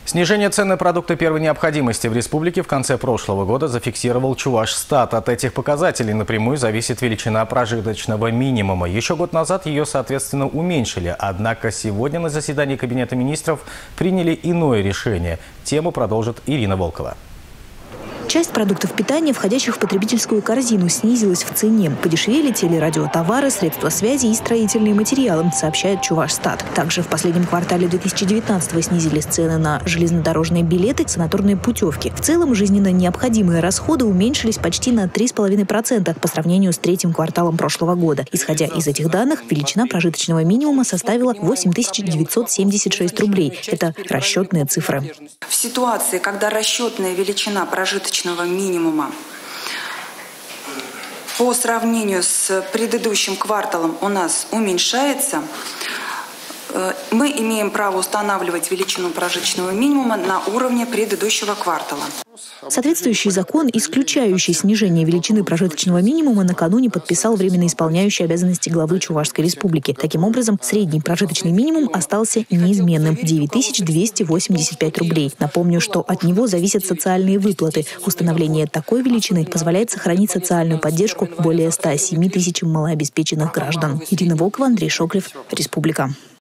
Снижение цен на продукты первой необходимости в республике в конце прошлого года зафиксировал Чувашстат. От этих показателей напрямую зависит величина прожиточного минимума. Еще год назад ее, соответственно, уменьшили. Однако сегодня на заседании Кабинета министров приняли иное решение. Тему продолжит Ирина Волкова. Часть продуктов питания, входящих в потребительскую корзину, снизилась в цене. Подешевели телерадиотовары, средства связи и строительные материалы, сообщает Чувашстат. Также в последнем квартале 2019-го снизились цены на железнодорожные билеты, санаторные путевки. В целом, жизненно необходимые расходы уменьшились почти на 3,5% по сравнению с третьим кварталом прошлого года. Исходя из этих данных, величина прожиточного минимума составила 8976 рублей. Это расчетные цифры. В ситуации, когда расчетная величина прожиточного минимума по сравнению с предыдущим кварталом у нас уменьшается, мы имеем право устанавливать величину прожиточного минимума на уровне предыдущего квартала. Соответствующий закон, исключающий снижение величины прожиточного минимума, накануне подписал временно исполняющий обязанности главы Чувашской республики. Таким образом, средний прожиточный минимум остался неизменным – 9285 рублей. Напомню, что от него зависят социальные выплаты. Установление такой величины позволяет сохранить социальную поддержку более 107 тысячам малообеспеченных граждан. Ирина Волкова, Андрей Шоклев, Республика.